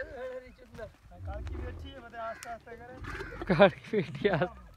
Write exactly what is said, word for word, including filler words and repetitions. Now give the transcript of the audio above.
काल की भी अच्छी है, मतलब आस्ते आस्ते करें। काल की बेटी